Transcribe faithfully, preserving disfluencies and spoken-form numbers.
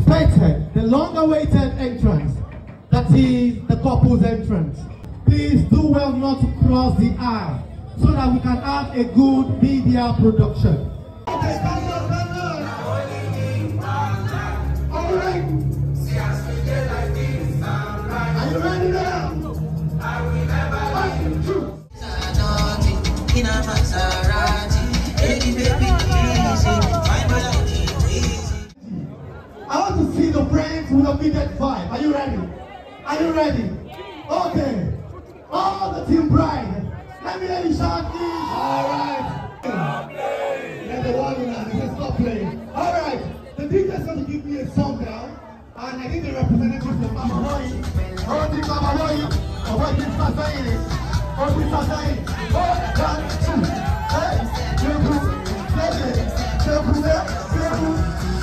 expected, the long-awaited entrance, that is the couple's entrance. Please do well not to cross the aisle so that we can have a good media production. Okay, stand up, stand up. All right. Are you ready now? I will never leave you. In a Maserati, baby, baby, easy. My brother, easy. I want to see the friends with a bigot vibe. Are you ready? Are you ready? Okay. All the team bride. Let me hear you shout this. All right. Stop playing. Let the one now. They say stop playing. All right. The D J's going to give me a song now, and I need the representative from Mama Boy. Oh, this Mama Boy. Oh, what this is saying? Oh, this is saying? Oh, one, two, hey, two, seven, seven, seven.